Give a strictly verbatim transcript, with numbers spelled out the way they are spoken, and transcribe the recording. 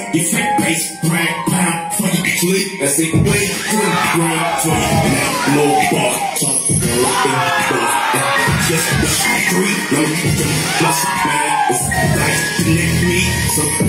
You fat bass, brag, pound, fucking click. That's it, wait, twin, grind, twin, now, no bar, talk, girl, and just the street, no, just man, it's like, connect me, so